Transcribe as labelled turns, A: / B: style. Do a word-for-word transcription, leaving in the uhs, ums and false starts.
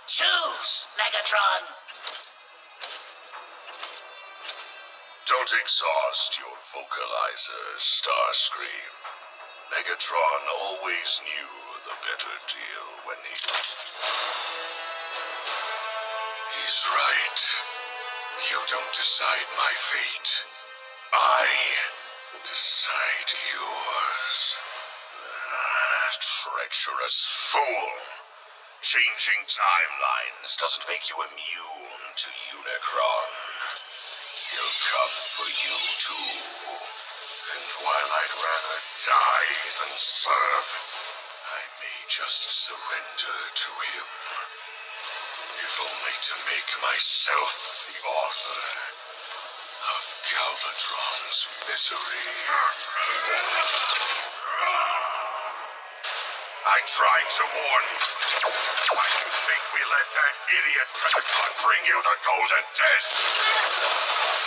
A: Choose, Megatron.
B: Don't exhaust your vocalizers, Starscream. Megatron always knew the better deal when he... He's right. You don't decide my fate. I decide yours. Ah, treacherous fool. Changing timelines doesn't make you immune to Unicron. He'll come for you too. And while I'd rather die than serve, I may just surrender to him. If only to make myself the author of Galvatron's misery. I tried to warn you. Why do you think we let that idiot Predacon bring you the Golden Disc?